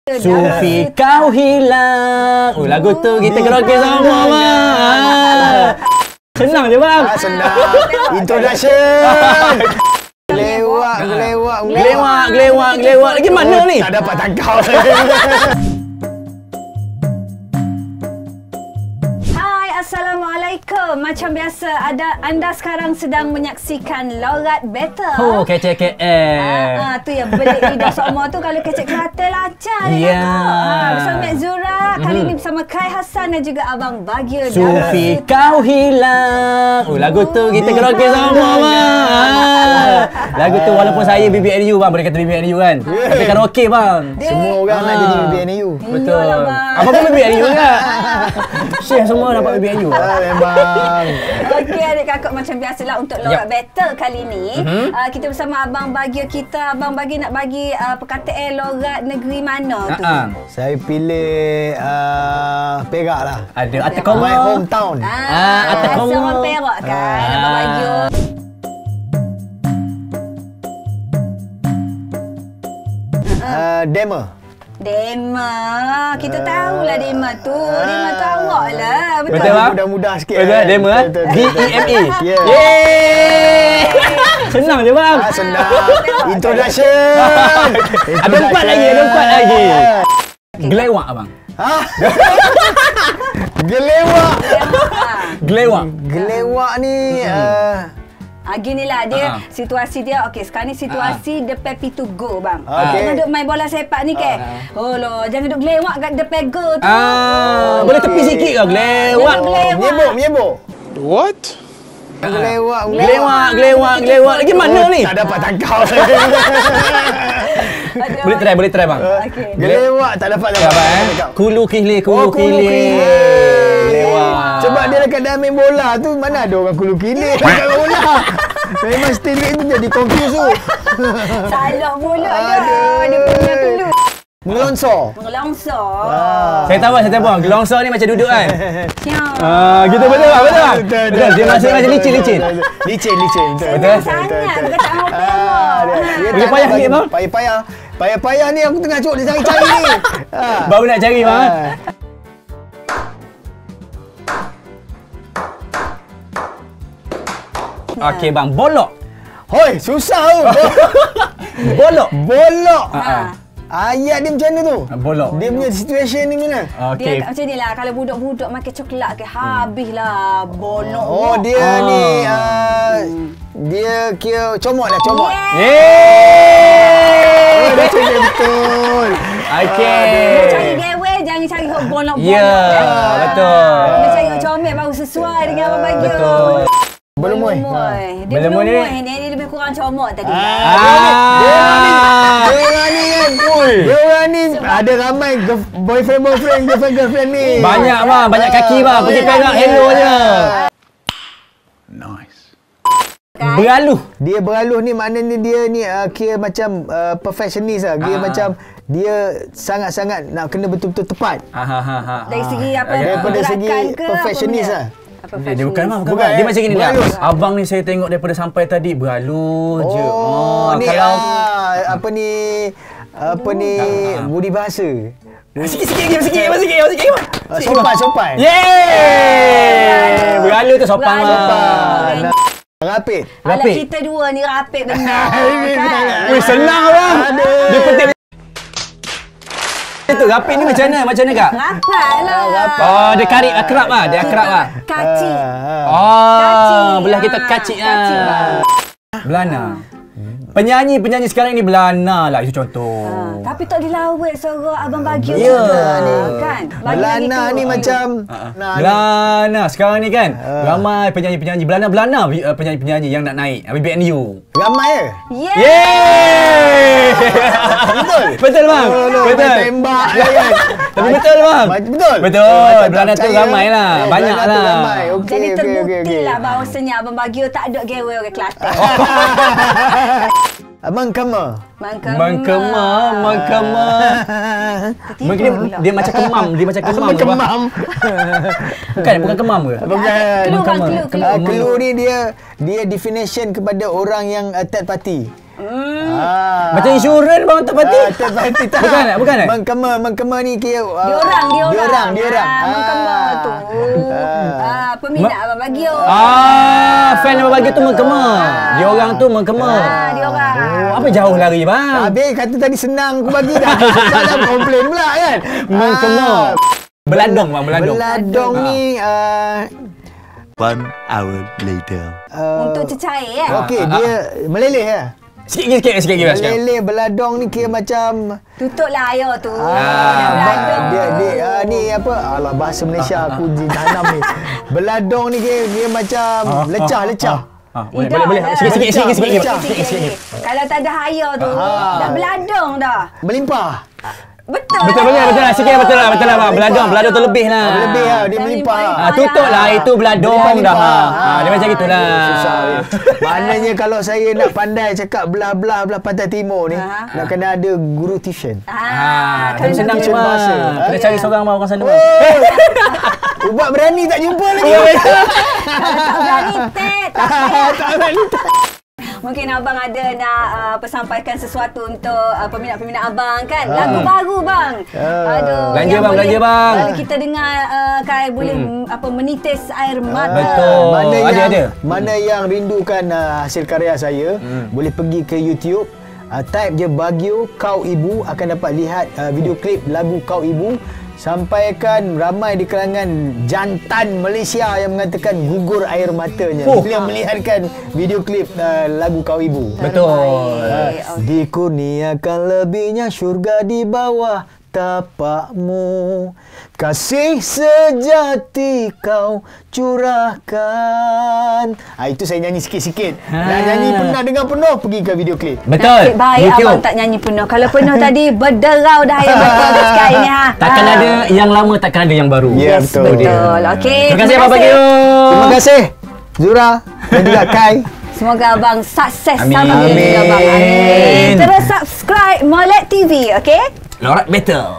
Sufi kau hilang. Oh, lagu tu kita karaoke sama bang. Senang je bang. Senang. Introduction. Gelewak. Lagi mana ni? Tak dapat tangkap. Assalamualaikum. Macam biasa, anda sekarang sedang menyaksikan Logat Battle. Oh, kecek KL. Tu yang belik lidah semua tu kalau kecek Kelantan lancar dia kata. Bersama Mek Zura, kali ni bersama Kai Hassan dan juga Abang Bagio. Sufi kau hilang. Oh, lagu tu kita karaoke sama bang. Lagu tu walaupun saya BBNU bang, boleh kata BBNU kan. Tapi karaoke bang. Semua orang nak jadi BBNU. Betul. Abang pun BBNU kan? Syekh semua dapat BBNU. Memang. Okey adik kakak, macam biasalah untuk Logat Battle kali ni kita bersama Abang Bagio kita. Abang Bagio nak bagi perkataan logat negeri mana tu? Saya pilih Perak lah. Ada Atakoma. My hometown. Atakoma. Orang Perak kan Abang Bagio. Dema. Kita tahulah Dema tu. Dema tu awak lah. Betul bang? Mudah-mudah sikit. Betul Dema? D-E-M-A. Yeay. Senang je bang. Senang. Introduction. Ada empat lagi. Gelewak abang. Gelewak ni ginilah dia situasi dia. Okey, sekarang ni situasi depan pintu go bang. Okey. Jangan duk main bola sepak ni ke. Oh loh, jangan duk gelewak kat depan go tu. Boleh tepi sikit ke gelewak? Menyebuk. What? Gelewak. Lagi mana ni? Tak dapat tangkap. Boleh try bang. Okey. Gelewak tak dapat tangkap. Kulu kihli. Gelewak. Sebab dia dekat dalam main bola tu, mana ada orang kulu kini dekat bola. Memang still itu jadi confuse tu. Salah pula dah. Dia punya dulu. Mengelongsor. Saya tahu bang. Gelongsor ni macam duduk kan. Gitu betul bang. Betul. Dia masih macam licin. Licin. Betul sangat. Bukan tak mau tengok. Payah sikit bang. Payah ni aku tengah cuk dia cari ni. Baru nak cari bang. Okey bang, bolok. Hoi, susah tu. Bolok. Ayat dia macam mana tu? Bolok. Dia punya situation ni mana? Okey. Dia macam ni lah. Kalau budak-budak makan coklat ke, habislah bolok. Oh, dia ni dia kira comot. Yeay! Dah cakap betul. Okey. Dia cari gewe, jangan cari bolok-bolok. Ya, betul. Dia cari comel baru sesuai dengan Abang Bagio. Betul. Dia Belum ni lebih kurang comot tadi. Dia orang ni ada ramai girlfriend ni. Banyak bang, banyak kaki bang. Pergi pegang hello je. Nice. Beraluh. Dia beraluh ni maknanya dia ni kira macam perfectionist lah. Dia macam dia sangat-sangat nak kena betul-betul tepat. Dari segi apa? Daripada segi perfectionist lah. Dia bukan. Dia macam gini lah. Abang ni saya tengok daripada sampai tadi beraluh je. Ni kalau apa ni budi bahasa. Sikit. Sopan. Yeay! Beraluh tu sopan bang. Rapid. Alah kita dua ni rapid benar. Wih, senang bang. Dia penting. Itu rapid ni macam mana kak? Rapat lah. Oh, dia akrab lah. Kacik. Belah kita kacik lah. Belana. Penyanyi sekarang ni Belana lah, itu contoh. Tapi tak dilawat suara Abang Bagio. Ya. Kan? Belana ni macam Belana sekarang ni kan ramai penyanyi Belana penyanyi yang nak naik BBNU. ramai ke? Yeay! Betul bang. Betul. Tembak kan. Tapi betul bang. Betul. Belana tu ramai lah. Banyak lah. Jadi terbukti lah bahawasanya Abang Bagio tak ada gawe orang Kelantan. Mengkema. Mungkin dia macam kemam. Kemam. Bukan kemam ke? Clue ni dia definition kepada orang yang third party. Macam insurans bang third party. Third party tak. Bukan. Mengkema ni kira Diorang. Mengkema tu. Peminat Abang Bagio. Fan Abang Bagio tu mengkema. Diorang tu mengkema. Diorang. Apa jauh lari bang? Habis kata tadi senang aku bagi dah. Jangan komplain pula kan. Mengkema. Beladong bang, beladong. Beladong ni 1 hour later. Untuk cecair kan? okey, dia meleleh ya. Sikit lagi. Meleleh beladong ni kira macam Tutuplah air tu. Dah beladong. dia ni apa? Alah bahasa Malaysia aku tanam ni. Beladong ni kira macam lecah. Boleh. Sikit. Kalau tak ada air tu, dah beladong dah. Melimpah. Betul lah. Sikit betul lah bang. Beladong tu lebih lah. Lebih lah, dia melimpah. Tutup lah itu beladong dah. Dia macam gitulah. Susah. Maknanya kalau saya nak pandai cakap belah-belah pantai timur ni, nak kena ada guru tuition. Tapi senang tuition cuma. bahasa. Kena cari seorang bang orang sana bang. Ubat berani tak jumpa lagi. Tak berani tak berani. Mungkin abang ada nak persampaikan sesuatu untuk peminat-peminat abang kan? Lagu baru bang. Aduh. Belanja bang. Kalau kita dengar kan boleh menitis air mata. Betul. Mana yang rindukan hasil karya saya, boleh pergi ke YouTube. Type je Bagio Kau Ibu, akan dapat lihat video klip lagu Kau Ibu. Sampaikan ramai di kalangan jantan Malaysia yang mengatakan gugur air matanya bila melihatkan video klip lagu Kau Ibu. Betul. Dikurniakan lebihnya syurga di bawah tapakmu, kasih sejati kau curahkan. Itu saya nyanyi sikit-sikit. Nak nyanyi pernah dengar penuh, pergi ke video klip. Betul. Nasib baik YouTube. abang tak nyanyi penuh. Kalau penuh tadi berderau dah air mata sekarang ni Takkan ada yang lama, takkan ada yang baru. Ya, betul. Betul. Okey. Terima kasih Abang Bagio. Terima kasih Zura dan juga Kai. Semoga abang sukses Amin. sama juga abang. Amin. Terus subscribe Molek TV, okey? Lorak Battle.